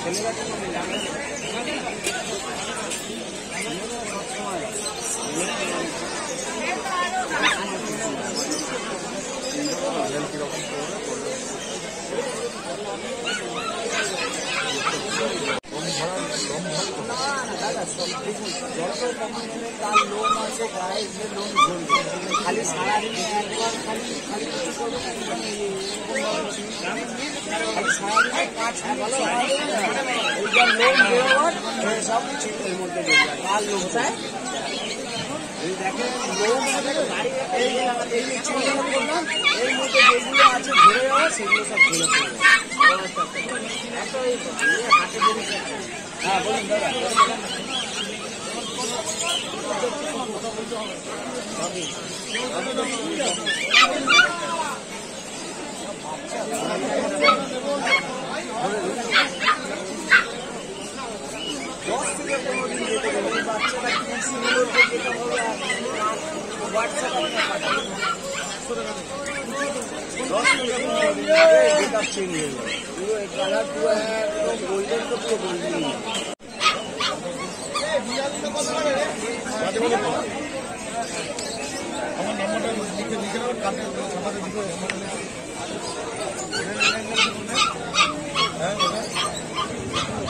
loan আছে গায়ে loan ঝুলবে খালি সারাদিন খালি সারাদিন কাজ এইবার লোন দেওয়ার সব কিছু এর মধ্যে কার লোন চায় দেখেন লোন এই চিন্তা করলাম এর মধ্যে যেগুলো আছে ঘুরে যাওয়া সেগুলো সব ঘুরে পড়বে হাতে ধরে হ্যাঁ বলুন দাদা কালার পুরো একদম গোল্ডেন তো পুরো গোল্ডেন আমার নাম্বারটা লিখে নেবেন কালকে সকালে দিকে হ্যাঁ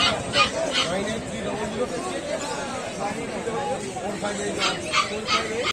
98300 458